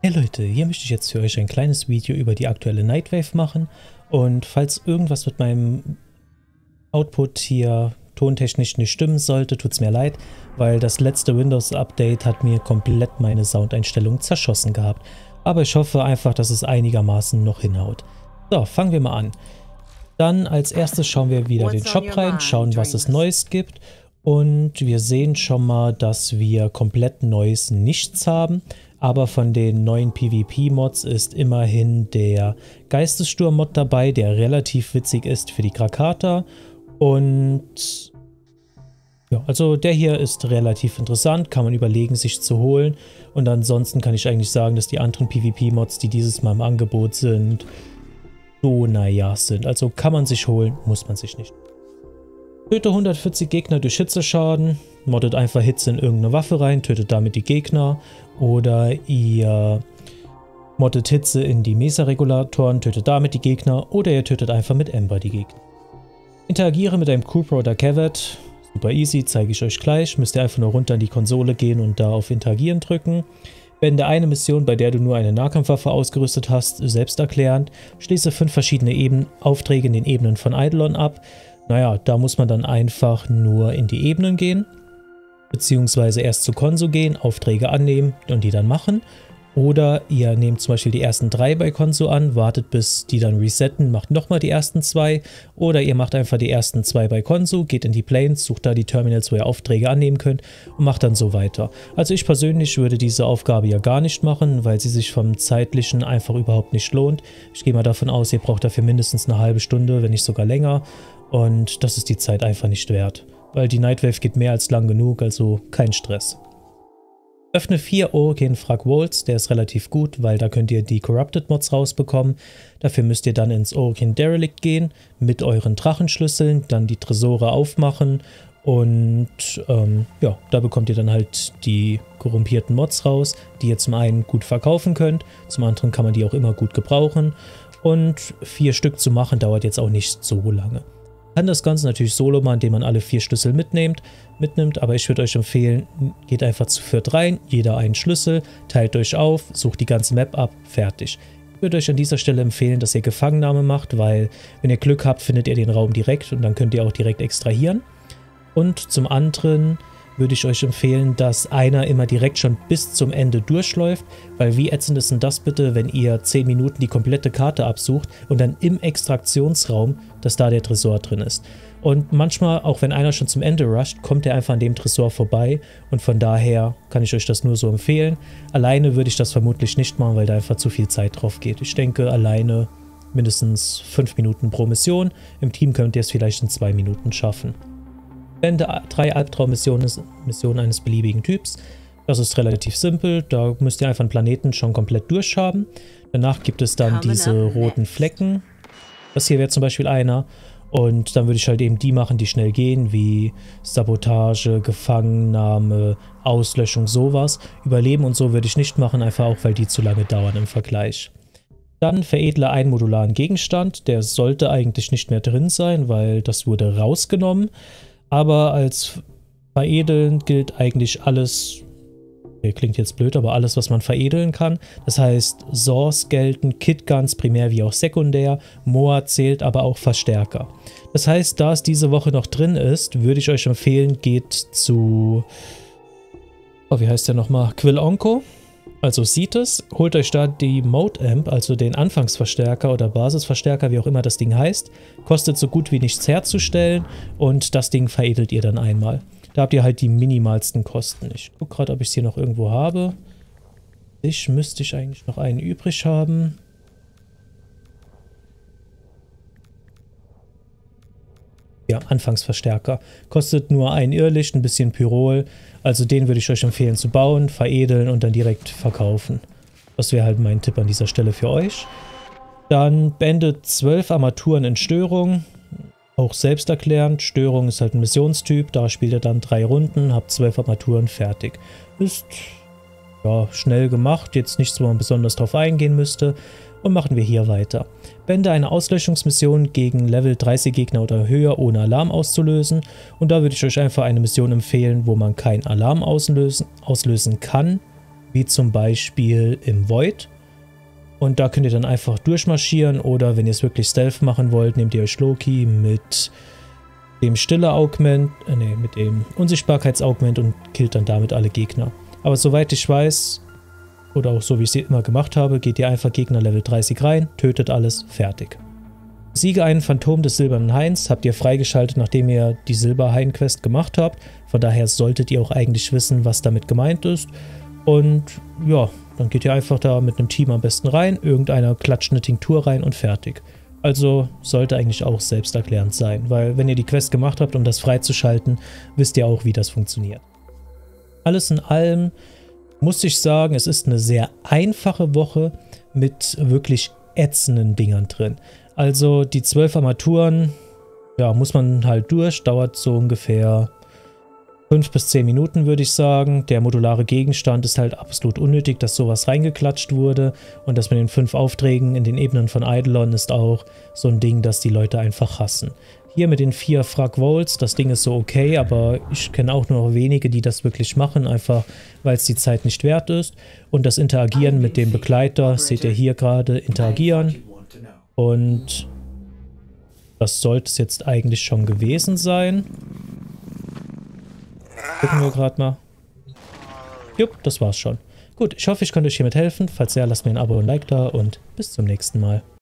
Hey Leute, hier möchte ich jetzt für euch ein kleines Video über die aktuelle Nightwave machen und falls irgendwas mit meinem Output hier tontechnisch nicht stimmen sollte, tut es mir leid, weil das letzte Windows-Update hat mir komplett meine Soundeinstellungen zerschossen gehabt. Aber ich hoffe einfach, dass es einigermaßen noch hinhaut. So, fangen wir mal an. Dann als erstes schauen wir wieder den Shop rein, schauen, was es Neues gibt. Und wir sehen schon mal, dass wir komplett Neues nichts haben. Aber von den neuen PvP-Mods ist immerhin der Geistessturm-Mod dabei, der relativ witzig ist für die Krakata. Und ja, also der hier ist relativ interessant, kann man überlegen, sich zu holen. Und ansonsten kann ich eigentlich sagen, dass die anderen PvP-Mods, die dieses Mal im Angebot sind, so naja sind. Also kann man sich holen, muss man sich nicht. Töte 140 Gegner durch Hitzeschaden, moddet einfach Hitze in irgendeine Waffe rein, tötet damit die Gegner. Oder ihr moddet Hitze in die Mesa-Regulatoren, tötet damit die Gegner. Oder ihr tötet einfach mit Ember die Gegner. Interagiere mit einem Cooper oder Kevet. Super easy, zeige ich euch gleich. Müsst ihr einfach nur runter an die Konsole gehen und da auf Interagieren drücken. Beende eine Mission, bei der du nur eine Nahkampfwaffe ausgerüstet hast, selbsterklärend. Schließe 5 verschiedene Aufträge in den Ebenen von Eidolon ab. Naja, da muss man dann einfach nur in die Ebenen gehen, beziehungsweise erst zu Konso gehen, Aufträge annehmen und die dann machen. Oder ihr nehmt zum Beispiel die ersten 3 bei Konso an, wartet bis die dann resetten, macht nochmal die ersten 2. Oder ihr macht einfach die ersten 2 bei Konso, geht in die Planes, sucht da die Terminals, wo ihr Aufträge annehmen könnt und macht dann so weiter. Also ich persönlich würde diese Aufgabe ja gar nicht machen, weil sie sich vom Zeitlichen einfach überhaupt nicht lohnt. Ich gehe mal davon aus, ihr braucht dafür mindestens eine halbe Stunde, wenn nicht sogar länger. Und das ist die Zeit einfach nicht wert, weil die Nightwave geht mehr als lang genug, also kein Stress. Öffne 4 Orokin Frag Volts, der ist relativ gut, weil da könnt ihr die Corrupted Mods rausbekommen. Dafür müsst ihr dann ins Orokin Derelict gehen, mit euren Drachenschlüsseln, dann die Tresore aufmachen und ja, da bekommt ihr dann halt die korrumpierten Mods raus, die ihr zum einen gut verkaufen könnt, zum anderen kann man die auch immer gut gebrauchen und 4 Stück zu machen dauert jetzt auch nicht so lange. Kann das Ganze natürlich solo machen, indem man alle 4 Schlüssel mitnimmt, aber ich würde euch empfehlen, geht einfach zu 4 rein, jeder einen Schlüssel, teilt euch auf, sucht die ganze Map ab, fertig. Ich würde euch an dieser Stelle empfehlen, dass ihr Gefangennahme macht, weil wenn ihr Glück habt, findet ihr den Raum direkt und dann könnt ihr auch direkt extrahieren. Und zum anderen würde ich euch empfehlen, dass einer immer direkt schon bis zum Ende durchläuft, weil wie ätzend ist denn das bitte, wenn ihr 10 Minuten die komplette Karte absucht und dann im Extraktionsraum, dass da der Tresor drin ist. Und manchmal, auch wenn einer schon zum Ende rusht, kommt er einfach an dem Tresor vorbei und von daher kann ich euch das nur so empfehlen. Alleine würde ich das vermutlich nicht machen, weil da einfach zu viel Zeit drauf geht. Ich denke alleine mindestens 5 Minuten pro Mission, im Team könnt ihr es vielleicht in 2 Minuten schaffen. Beende 3 Albtraummissionen eines beliebigen Typs. Das ist relativ simpel, da müsst ihr einfach einen Planeten schon komplett durchhaben. Danach gibt es dann diese roten Flecken. Das hier wäre zum Beispiel einer. Und dann würde ich halt eben die machen, die schnell gehen, wie Sabotage, Gefangennahme, Auslöschung, sowas. Überleben und so würde ich nicht machen, einfach auch, weil die zu lange dauern im Vergleich. Dann veredle einen modularen Gegenstand, der sollte eigentlich nicht mehr drin sein, weil das wurde rausgenommen. Aber als veredeln gilt eigentlich alles, klingt jetzt blöd, aber alles, was man veredeln kann. Das heißt, Saws gelten, Kitguns primär wie auch sekundär, Moa zählt aber auch Verstärker. Das heißt, da es diese Woche noch drin ist, würde ich euch empfehlen, geht zu, wie heißt der nochmal, Quillonco. Also sieht es, holt euch da die Mode Amp, also den Anfangsverstärker oder Basisverstärker, wie auch immer das Ding heißt. Kostet so gut wie nichts herzustellen und das Ding veredelt ihr dann einmal. Da habt ihr halt die minimalsten Kosten. Ich gucke gerade, ob ich es hier noch irgendwo habe. Müsste ich eigentlich noch einen übrig haben. Ja, Anfangsverstärker. Kostet nur ein Irrlicht, ein bisschen Pyrol. Also den würde ich euch empfehlen zu bauen, veredeln und dann direkt verkaufen. Das wäre halt mein Tipp an dieser Stelle für euch. Dann beendet 12 Armaturen in Störung. Auch selbsterklärend. Störung ist halt ein Missionstyp. Da spielt ihr dann 3 Runden, habt 12 Armaturen fertig. Ist ja schnell gemacht. Jetzt nichts, wo man besonders drauf eingehen müsste. Und machen wir hier weiter. Beende eine Auslöschungsmission gegen Level 30 Gegner oder höher, ohne Alarm auszulösen. Und da würde ich euch einfach eine Mission empfehlen, wo man keinen Alarm auslösen kann. wie zum Beispiel im Void. Und da könnt ihr dann einfach durchmarschieren oder wenn ihr es wirklich Stealth machen wollt, nehmt ihr euch Loki mit dem Stille-Augment, mit dem Unsichtbarkeits-Augment und killt dann damit alle Gegner. Aber soweit ich weiß, oder auch so wie ich es immer gemacht habe, geht ihr einfach Gegner Level 30 rein, tötet alles, fertig. Siege einen Phantom des Silbernen Hains habt ihr freigeschaltet, nachdem ihr die Silberhain-Quest gemacht habt. Von daher solltet ihr auch eigentlich wissen, was damit gemeint ist. Und ja, dann geht ihr einfach da mit einem Team am besten rein, irgendeiner klatscht eine Tinktur rein und fertig. Also sollte eigentlich auch selbsterklärend sein, weil wenn ihr die Quest gemacht habt, um das freizuschalten, wisst ihr auch, wie das funktioniert. Alles in allem muss ich sagen, es ist eine sehr einfache Woche mit wirklich ätzenden Dingern drin. Also die 12 Armaturen, ja, muss man halt durch, dauert so ungefähr 5 bis 10 Minuten, würde ich sagen. Der modulare Gegenstand ist halt absolut unnötig, dass sowas reingeklatscht wurde. Und das mit den 5 Aufträgen in den Ebenen von Eidolon ist auch so ein Ding, das die Leute einfach hassen. Hier mit den 4 Frag Volts, das Ding ist so okay, aber ich kenne auch nur noch wenige, die das wirklich machen, einfach weil es die Zeit nicht wert ist. Und das Interagieren mit dem Begleiter, seht ihr hier gerade, interagieren. Und das sollte es jetzt eigentlich schon gewesen sein. Gucken wir gerade mal. Jupp, das war's schon. Gut, ich hoffe, ich konnte euch hiermit helfen. Falls ja, lasst mir ein Abo und ein Like da und bis zum nächsten Mal.